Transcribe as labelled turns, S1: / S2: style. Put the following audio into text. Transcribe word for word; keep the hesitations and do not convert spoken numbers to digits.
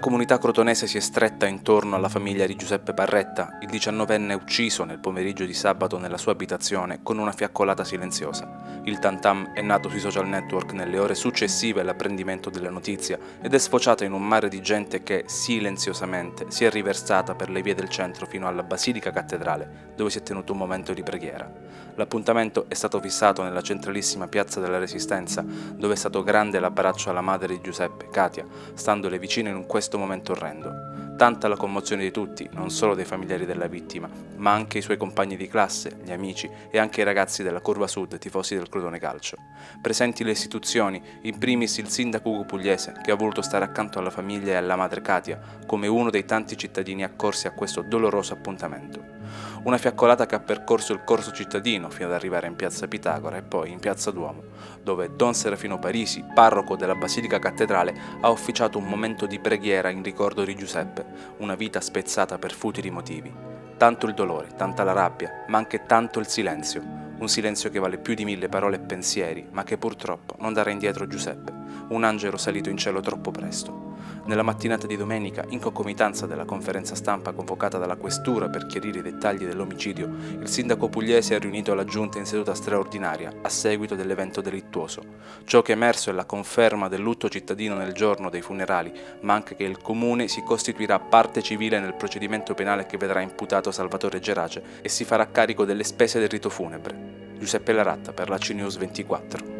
S1: comunità crotonese si è stretta intorno alla famiglia di Giuseppe Barretta, il diciannovenne ucciso nel pomeriggio di sabato nella sua abitazione con una fiaccolata silenziosa. Il tantam è nato sui social network nelle ore successive all'apprendimento della notizia ed è sfociato in un mare di gente che, silenziosamente, si è riversata per le vie del centro fino alla Basilica Cattedrale, dove si è tenuto un momento di preghiera. L'appuntamento è stato fissato nella centralissima piazza della Resistenza, dove è stato grande l'abbraccio alla madre di Giuseppe, Katia, standole vicino in questo momento orrendo. Tanta la commozione di tutti, non solo dei familiari della vittima, ma anche i suoi compagni di classe, gli amici e anche i ragazzi della Curva Sud, tifosi del Crotone Calcio. Presenti le istituzioni, in primis il sindaco Ugo Pugliese, che ha voluto stare accanto alla famiglia e alla madre Katia, come uno dei tanti cittadini accorsi a questo doloroso appuntamento. Una fiaccolata che ha percorso il corso cittadino fino ad arrivare in piazza Pitagora e poi in piazza Duomo, dove Don Serafino Parisi, parroco della Basilica Cattedrale, ha officiato un momento di preghiera in ricordo di Giuseppe, una vita spezzata per futili motivi. Tanto il dolore, tanta la rabbia, ma anche tanto il silenzio, un silenzio che vale più di mille parole e pensieri, ma che purtroppo non darà indietro Giuseppe, un angelo salito in cielo troppo presto. Nella mattinata di domenica, in concomitanza della conferenza stampa convocata dalla Questura per chiarire i dettagli dell'omicidio, il sindaco pugliese ha riunito la giunta in seduta straordinaria a seguito dell'evento delittuoso. Ciò che è emerso è la conferma del lutto cittadino nel giorno dei funerali, ma anche che il comune si costituirà parte civile nel procedimento penale che vedrà imputato Salvatore Gerace e si farà carico delle spese del rito funebre. Giuseppe Laratta per la C News ventiquattro.